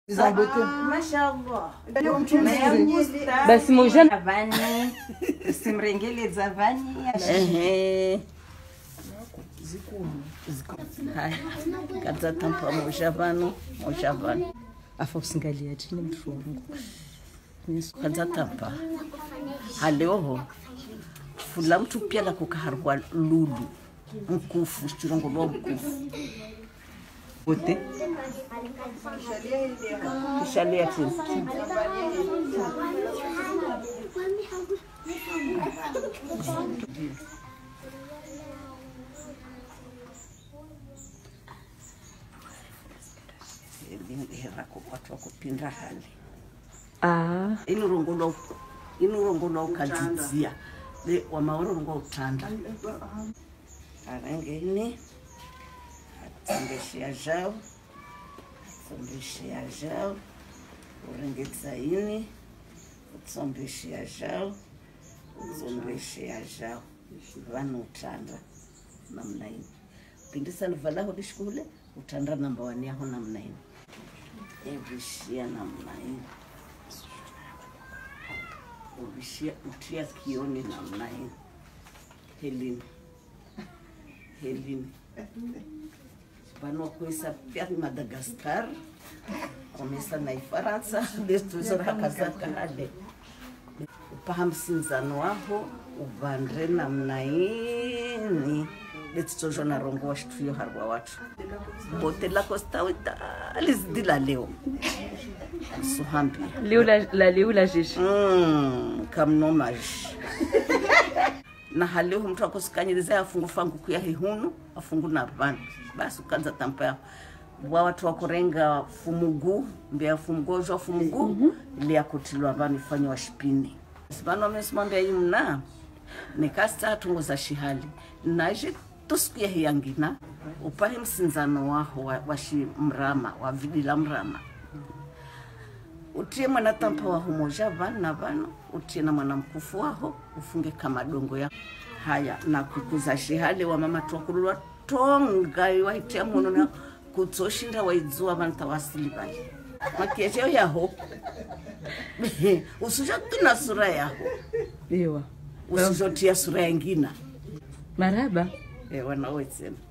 Mashallah. Basi mojana Avani. Simrengele zavani. Zikulu. Hai. Kadza tampa mojavano. Afa usingalia chini mfungu. Kadza tampa. Haleoho. Fula mtu pia la kukaharwa lulu. Mkufu, chirongo lo mkufu. Ote. Kishalia chini. Hera kupatwa kupinda hali. Inurongolo ukadzizia. Le wamaoro ngo utanda. Arangeni. Atsombeshia jao. Urengetsa ini. Utsombeshia jao. Vanu utanda namna ini. Pindisa nvalahu dishkule utanda namba 1 yaho namna ini. Evishia namna ini. Ubishia utia kioni namna ini. Helini. Bano kuisa pia Madagascar. Komesa na Ifaransa. Destuzora hakazaka hade. Upahamsinzano waho. Uvandre namna ini. Letitojo na rongo wa shituyo harwa watu. Bote la costa wita. Alizidila leo. Suhambi. Leo la jeshi. Kamnomaji. Na haleo mtu akosikanyiriza afungu fangu kuya hihunu afungu na vanu basi ukanza tampa ya watu wakorenga fumugu mbia fumugojo fumugu ili akutilwa vanu ifanywa shipini sibano wamesimambia yimna nikasta tungo za shihali naje tusiku ya hiyangina upahe msinzano waho washi mrama wavidila mrama utie mwana tampa waho moja vanu utie na mwana mkufu waho ufunge kama dongo ya haya na kukuza shihali wa mama tuwakululwa tonga waitia mwono na kutoshinda waizua vanta wasili bali makiecheo yaho usujotina sura yaho Ewa. usujotia sura yangina Maraba. Ewa na wetsema